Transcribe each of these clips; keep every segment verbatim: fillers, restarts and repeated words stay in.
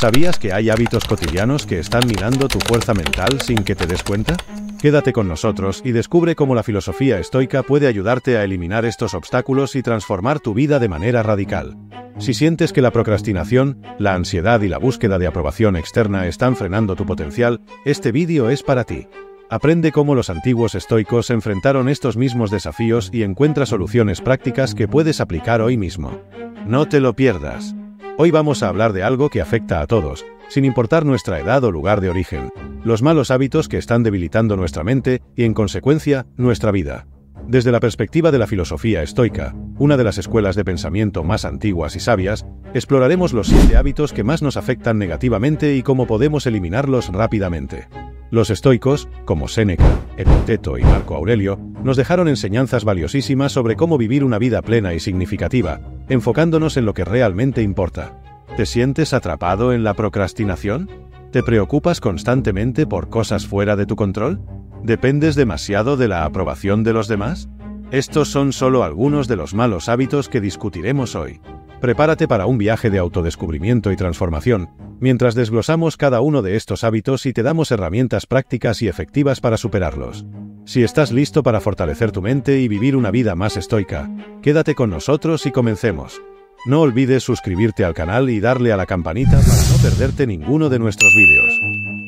¿Sabías que hay hábitos cotidianos que están minando tu fuerza mental sin que te des cuenta? Quédate con nosotros y descubre cómo la filosofía estoica puede ayudarte a eliminar estos obstáculos y transformar tu vida de manera radical. Si sientes que la procrastinación, la ansiedad y la búsqueda de aprobación externa están frenando tu potencial, este vídeo es para ti. Aprende cómo los antiguos estoicos enfrentaron estos mismos desafíos y encuentra soluciones prácticas que puedes aplicar hoy mismo. No te lo pierdas. Hoy vamos a hablar de algo que afecta a todos, sin importar nuestra edad o lugar de origen: los malos hábitos que están debilitando nuestra mente y, en consecuencia, nuestra vida. Desde la perspectiva de la filosofía estoica, una de las escuelas de pensamiento más antiguas y sabias, exploraremos los siete hábitos que más nos afectan negativamente y cómo podemos eliminarlos rápidamente. Los estoicos, como Séneca, Epicteto y Marco Aurelio, nos dejaron enseñanzas valiosísimas sobre cómo vivir una vida plena y significativa, enfocándonos en lo que realmente importa. ¿Te sientes atrapado en la procrastinación? ¿Te preocupas constantemente por cosas fuera de tu control? ¿Dependes demasiado de la aprobación de los demás? Estos son solo algunos de los malos hábitos que discutiremos hoy. Prepárate para un viaje de autodescubrimiento y transformación, mientras desglosamos cada uno de estos hábitos y te damos herramientas prácticas y efectivas para superarlos. Si estás listo para fortalecer tu mente y vivir una vida más estoica, quédate con nosotros y comencemos. No olvides suscribirte al canal y darle a la campanita para no perderte ninguno de nuestros vídeos.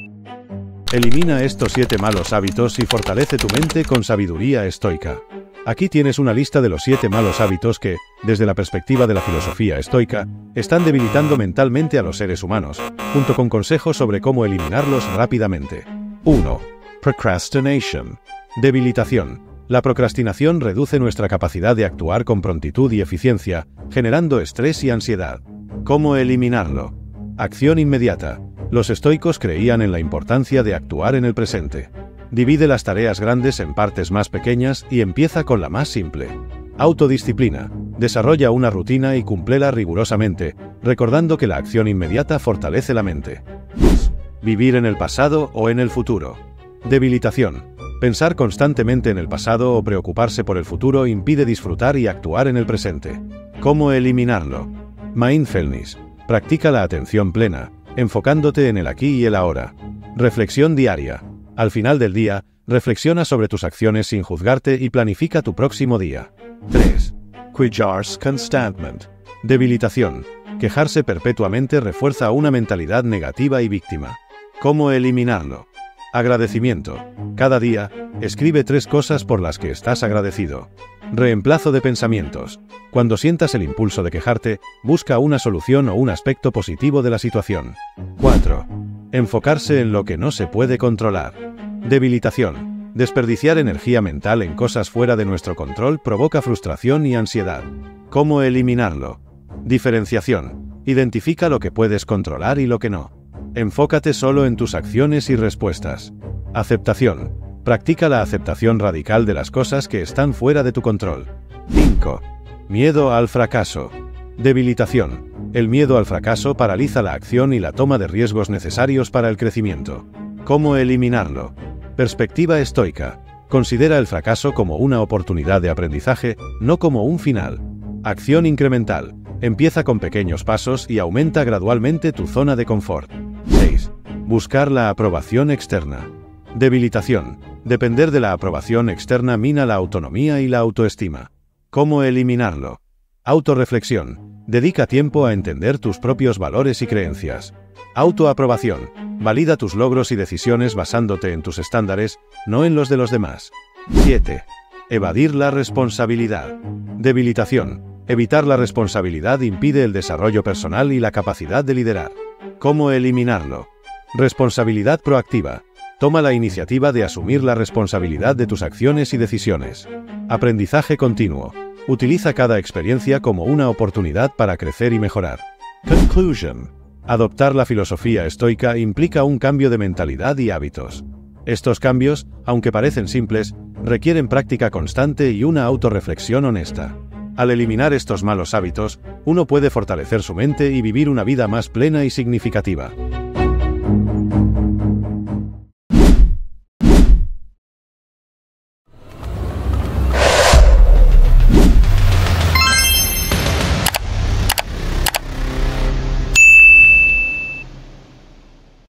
Elimina estos siete malos hábitos y fortalece tu mente con sabiduría estoica. Aquí tienes una lista de los siete malos hábitos que, desde la perspectiva de la filosofía estoica, están debilitando mentalmente a los seres humanos, junto con consejos sobre cómo eliminarlos rápidamente. uno. Procrastination. Debilitación. La procrastinación reduce nuestra capacidad de actuar con prontitud y eficiencia, generando estrés y ansiedad. ¿Cómo eliminarlo? Acción inmediata. Los estoicos creían en la importancia de actuar en el presente. Divide las tareas grandes en partes más pequeñas y empieza con la más simple. Autodisciplina. Desarrolla una rutina y cúmplela rigurosamente, recordando que la acción inmediata fortalece la mente. dos. Vivir en el pasado o en el futuro. Debilitación. Pensar constantemente en el pasado o preocuparse por el futuro impide disfrutar y actuar en el presente. ¿Cómo eliminarlo? Mindfulness. Practica la atención plena, enfocándote en el aquí y el ahora. Reflexión diaria. Al final del día, reflexiona sobre tus acciones sin juzgarte y planifica tu próximo día. tres. Quejarse constantemente. Debilitación. Quejarse perpetuamente refuerza una mentalidad negativa y víctima. ¿Cómo eliminarlo? Agradecimiento. Cada día, escribe tres cosas por las que estás agradecido. Reemplazo de pensamientos. Cuando sientas el impulso de quejarte, busca una solución o un aspecto positivo de la situación. cuatro. Enfocarse en lo que no se puede controlar. Debilitación. Desperdiciar energía mental en cosas fuera de nuestro control provoca frustración y ansiedad. ¿Cómo eliminarlo? Diferenciación. Identifica lo que puedes controlar y lo que no. Enfócate solo en tus acciones y respuestas. Aceptación. Practica la aceptación radical de las cosas que están fuera de tu control. cinco. Miedo al fracaso. Debilitación. El miedo al fracaso paraliza la acción y la toma de riesgos necesarios para el crecimiento. ¿Cómo eliminarlo? Perspectiva estoica. Considera el fracaso como una oportunidad de aprendizaje, no como un final. Acción incremental. Empieza con pequeños pasos y aumenta gradualmente tu zona de confort. seis. Buscar la aprobación externa. Debilitación. Depender de la aprobación externa mina la autonomía y la autoestima. ¿Cómo eliminarlo? Autorreflexión. Dedica tiempo a entender tus propios valores y creencias. Autoaprobación. Valida tus logros y decisiones basándote en tus estándares, no en los de los demás. siete. Evadir la responsabilidad. Debilitación. Evitar la responsabilidad impide el desarrollo personal y la capacidad de liderar. ¿Cómo eliminarlo? Responsabilidad proactiva. Toma la iniciativa de asumir la responsabilidad de tus acciones y decisiones. Aprendizaje continuo. Utiliza cada experiencia como una oportunidad para crecer y mejorar. Conclusion. Adoptar la filosofía estoica implica un cambio de mentalidad y hábitos. Estos cambios, aunque parecen simples, requieren práctica constante y una autorreflexión honesta. Al eliminar estos malos hábitos, uno puede fortalecer su mente y vivir una vida más plena y significativa.